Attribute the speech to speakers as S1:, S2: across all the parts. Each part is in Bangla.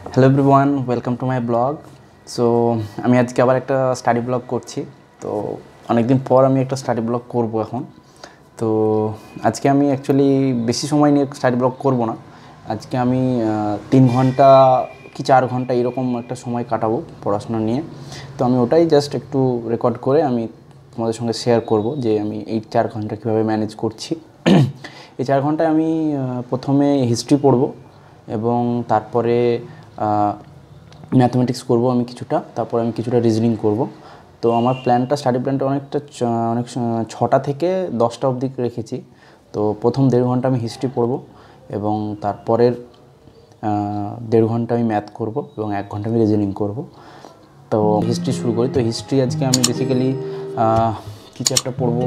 S1: Hello everyone, welcome to my blog. So আমি আজকে আবার একটা স্টাডি ব্লগ করছি। তো অনেকদিন পর আমি একটা স্টাডি ব্লগ করব এখন। তো আজকে আমি অ্যাকচুয়ালি বেশি সময় নিয়ে স্টাডি ব্লগ করব না। আজকে আমি 3 ঘন্টা কি 4 ঘন্টা এরকম একটা সময় কাটাবো পড়াশোনা নিয়ে। তো আমি ওটাই জাস্ট একটু রেকর্ড করে আমি তোমাদের সঙ্গে শেয়ার করব যে আমি এই 4 ঘন্টা কীভাবে ম্যানেজ করছি। এই 4 ঘন্টায় আমি প্রথমে হিস্ট্রি পড়ব এবং তারপরে ম্যাথমেটিক্স করব আমি কিছুটা, তারপর আমি কিছুটা রিজনিং করব। তো আমার স্টাডি প্ল্যানটা অনেক 6টা থেকে 10টা অবধি রেখেছি। তো প্রথম 1.5 ঘন্টা আমি হিস্ট্রি পড়ব এবং তারপরের 1.5 ঘন্টা আমি ম্যাথ করব এবং 1 ঘন্টা আমি রিজনিং করব। তো হিস্ট্রি শুরু করি। তো হিস্ট্রি আজকে আমি বেসিক্যালি কী চ্যাপ্টার পড়ব।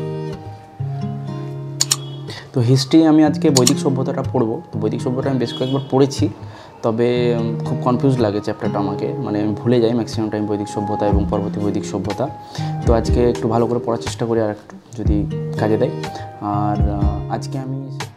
S1: তো হিস্ট্রি আমি আজকে বৈদিক সভ্যতাটা পড়বো। তো বৈদিক সভ্যতা আমি বেশ কয়েকবার পড়েছি, তবে খুব কনফিউজ লাগে চ্যাপ্টারটা আমাকে, মানে আমি ভুলে যাই ম্যাক্সিমাম টাইম বৈদিক সভ্যতা এবং পরবর্তী বৈদিক সভ্যতা। তো আজকে একটু ভালো করে পড়ার চেষ্টা করি আর একটু, যদি কাজে দেয়। আর আজকে আমি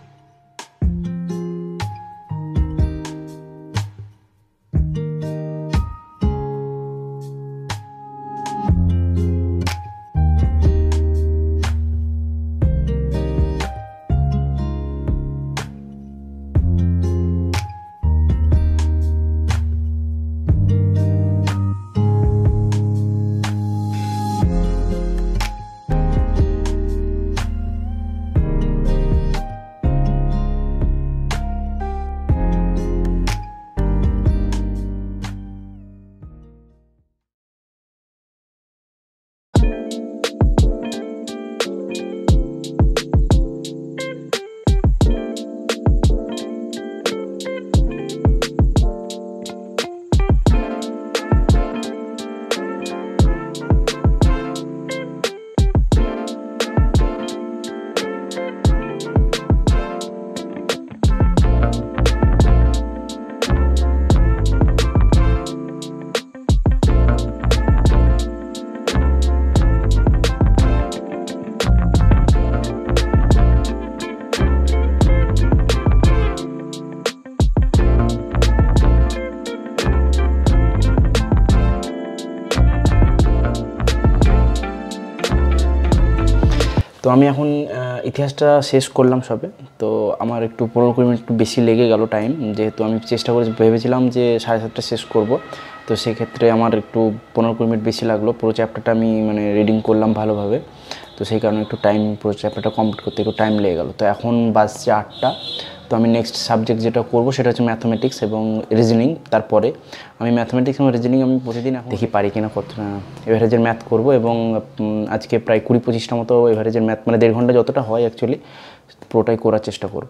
S1: এখন ইতিহাসটা শেষ করলাম সবে। তো আমার একটু 15-20 মিনিট একটু বেশি লেগে গেল টাইম, যেহেতু আমি ভেবেছিলাম যে 7:30 শেষ করব। তো সেক্ষেত্রে আমার একটু 15-20 মিনিট বেশি লাগলো। পুরো চ্যাপ্টারটা আমি রিডিং করলাম ভালোভাবে, তো সেই কারণে একটু পুরো চ্যাপ্টারটা কমপ্লিট করতে একটু টাইম লেগে গেলো। তো এখন বাজছে 8টা। তো আমি নেক্সট সাবজেক্ট যেটা করব সেটা হচ্ছে ম্যাথমেটিক্স এবং রিজনিং। তারপরে আমি ম্যাথমেটিক্স এবং রিজনিং আমি প্রতিদিন দেখি পারি কিনা এভারেজের ম্যাথ করব এবং আজকে প্রায় 20-25টা মতো এভারেজের ম্যাথ, 1.5 ঘন্টা যতটা হয় অ্যাকচুয়ালি পুরোটাই করার চেষ্টা করব।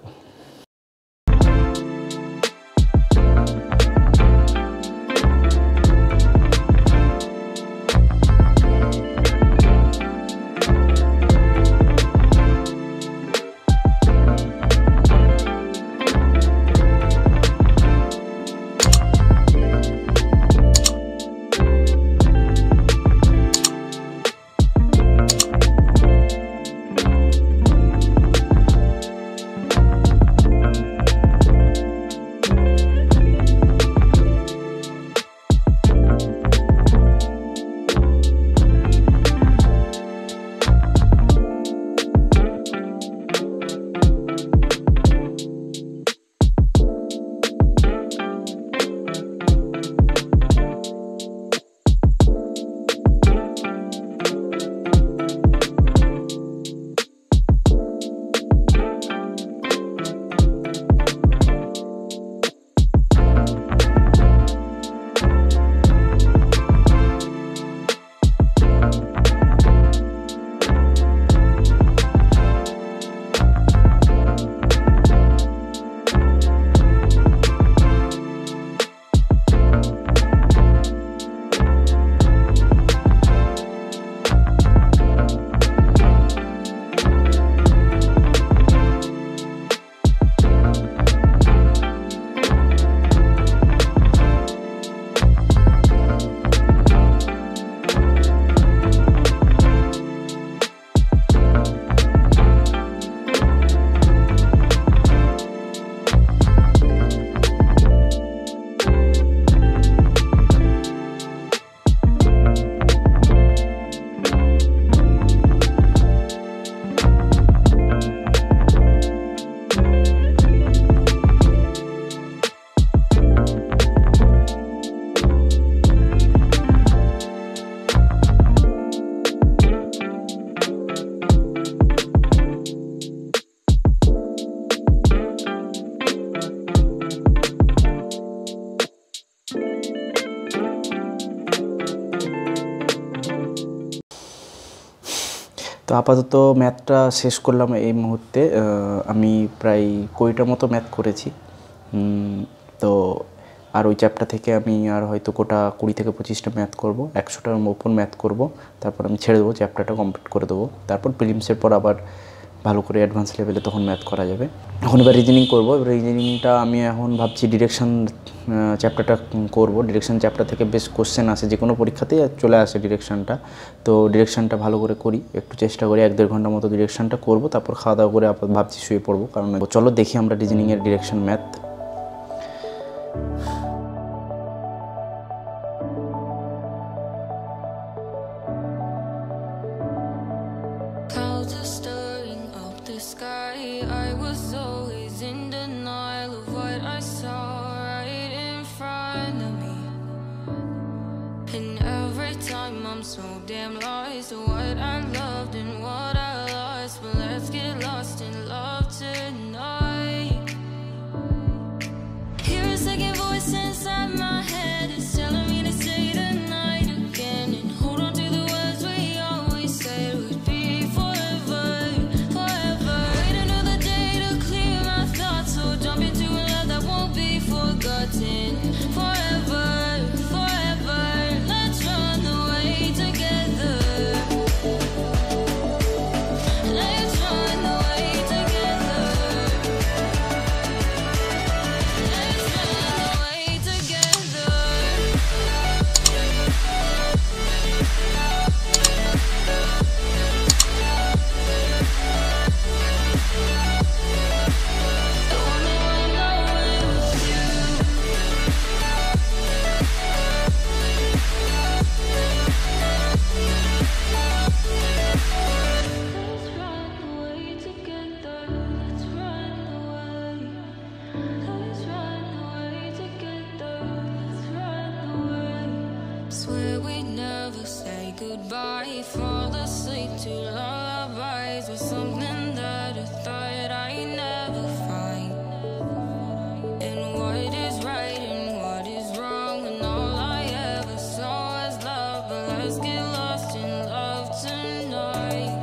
S1: তো আপাতত ম্যাথটা শেষ করলাম এই মুহূর্তে। আমি প্রায় 20টার মতো ম্যাথ করেছি। তো আর ওই চ্যাপ্টার থেকে আমি আর হয়তো গোটা 20 থেকে 25টা ম্যাথ করব, 100টার ওপর ম্যাথ করব। তারপর আমি ছেড়ে দেবো, চ্যাপ্টারটা কমপ্লিট করে দেবো। তারপর প্রিলিমসের পর আবার ভালো করে অ্যাডভান্স লেভেলে তখন ম্যাথ করা যাবে। এখন এবার রিজনিং করব। রিজনিংটা আমি এখন ভাবছি ডিরেকশন চ্যাপ্টারটা করব। ডিরেকশন চ্যাপ্টার থেকে বেশ কোশ্চেন আসে, যে কোনো পরীক্ষাতেই চলে আসে ডিরেকশনটা। তো ডিরেকশনটা ভালো করে করি, একটু চেষ্টা করি 1-1.5 ঘন্টার মতো ডিরেকশনটা করব। তারপর খাওয়া দাওয়া করে ভাবছি শুয়ে পড়বো। কারণ চলো দেখি আমরা রিজনিংয়ের direction math.
S2: So damn lost to what I loved and what I lost, but let's get lost in love tonight. Hear a second voice inside my head, it's telling me to stay the night again and hold on to the words we always said would be forever, forever. Wait another day to clear my thoughts, so jump into a love that won't be forgotten. Forever, forever, let's run away together. Let's run away together. Let's run away together. I wanna run away with you. Let's run away together. Let's run away. Let's run away together. Let's run away. Swear we'd never say goodbye. Fall asleep to lullabies with something that I thought I'd never find. And what is right and what is wrong, and all I ever saw was love. But let's get lost in love tonight.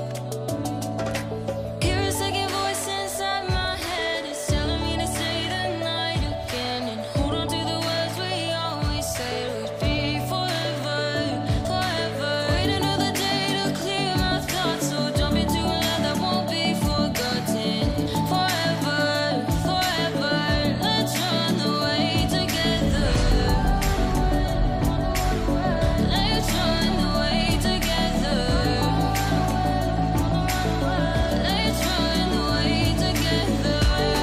S2: Hear a second voice inside my head, it's telling me to stay the night again and hold on to the words we always said would be forever, forever. Wait another day to clear my thoughts, so jump into a love that won't be forgotten. Forever, forever, let's run away together. Let's run away together. Let's run away together.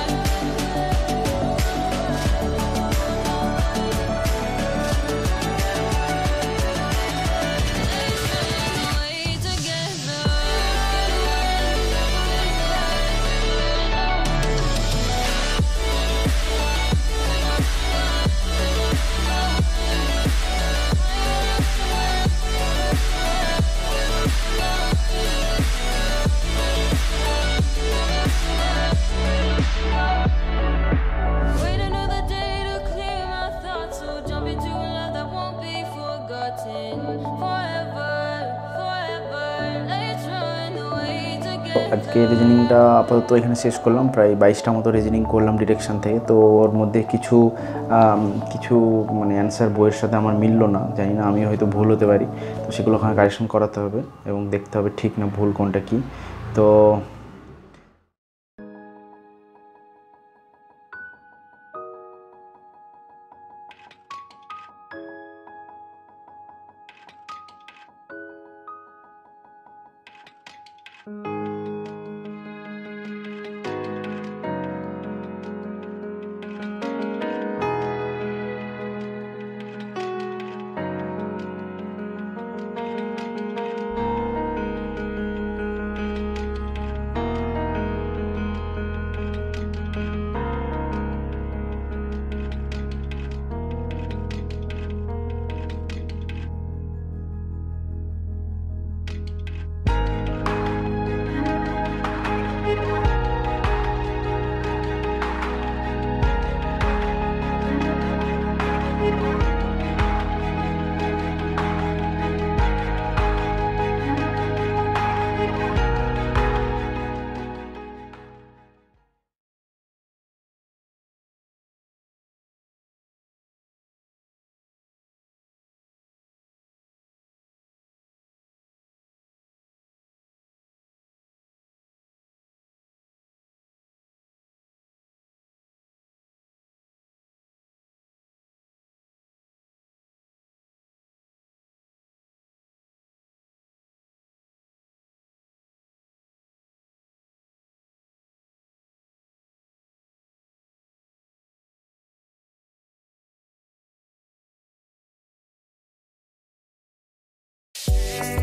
S2: Let's run away together. Wait another day to clear my thoughts, so jump into a love that won't be forgotten. Forever, forever, let's run away together.
S1: আজকে রিজনিংটা আপাতত এখানে শেষ করলাম। প্রায় 22টা মতো রিজনিং করলাম ডিরেকশন থেকে। তো ওর মধ্যে কিছু কিছু মানে অ্যান্সার বইয়ের সাথে আমার মিললো না, জানি না, আমি হয়তো ভুল হতে পারি। তো সেগুলো ওখানে কারেকশন করাতে হবে এবং দেখতে হবে ঠিক না ভুল কোনটা কী। তো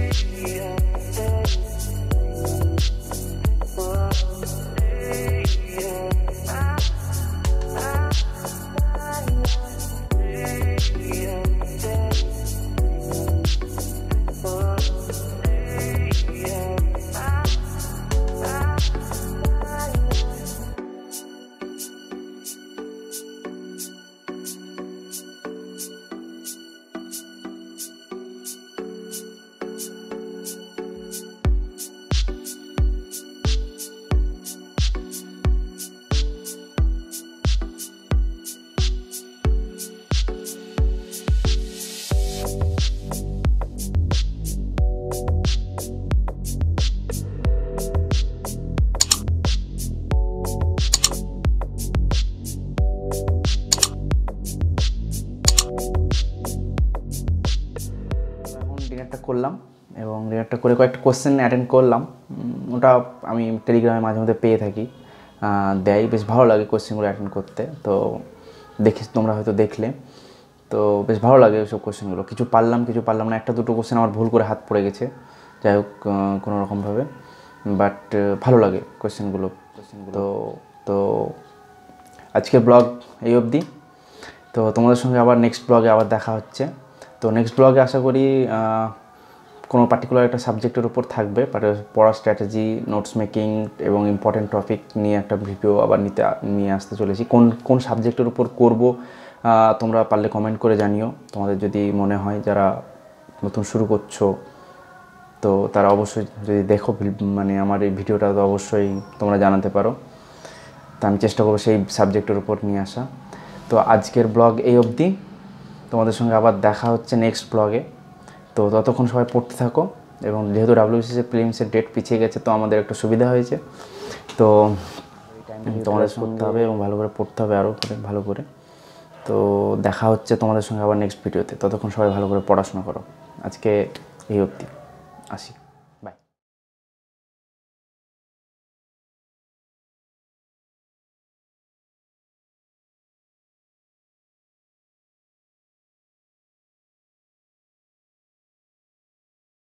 S1: ডিনারটা করলাম এবং ডিনারটা করে কয়েকটা কোশ্চেন অ্যাটেন্ড করলাম। ওটা আমি টেলিগ্রামে মাঝে মধ্যে পেয়ে থাকি, দেয়, বেশ ভালো লাগে কোশ্চেনগুলো অ্যাটেন্ড করতে। তো তোমরা হয়তো দেখলে, তো বেশ ভালো লাগে ওইসব কোশ্চেনগুলো। কিছু পারলাম না, একটা দুটো কোশ্চেন আমার ভুল করে হাত পড়ে গেছে, যাই হোক কোনো রকমভাবে, বাট ভালো লাগে কোশ্চেনগুলো। তো তো আজকের ব্লগ এই অবধি। তো তোমাদের সঙ্গে আবার নেক্সট ব্লগে আবার দেখা হচ্ছে। তো নেক্সট ব্লগে আশা করি কোনো পার্টিকুলার একটা সাবজেক্টের উপর থাকবে, পড়ার স্ট্র্যাটেজি, নোটস মেকিং এবং ইম্পর্টেন্ট টপিক নিয়ে একটা ভিডিও আবার নিয়ে আসতে চলেছি। কোন সাবজেক্টের উপর করব তোমরা পারলে কমেন্ট করে জানিও। তোমাদের যদি মনে হয় যারা নতুন শুরু করছো, তো তারা অবশ্যই যদি দেখো মানে আমার এই ভিডিওটা, তো অবশ্যই তোমরা জানাতে পারো। তো আমি চেষ্টা করবো সেই সাবজেক্টের উপর নিয়ে আসা। তো আজকের ব্লগ এই অবধি, তোমাদের সঙ্গে আবার দেখা হচ্ছে নেক্সট ব্লগে। তো ততক্ষণ সবাই পড়তে থাকো, এবং যেহেতু WBCS প্রিলিমসের ডেট পিছিয়ে গেছে, তো আমাদের একটা সুবিধা হয়েছে। তো তোমাদের পড়তে হবে এবং ভালো করে পড়তে হবে, আরও ভালো করে। তো দেখা হচ্ছে তোমাদের সঙ্গে আবার নেক্সট ভিডিওতে। ততক্ষণ সবাই ভালো করে পড়াশোনা করো। আজকে এই অবধি, আসি।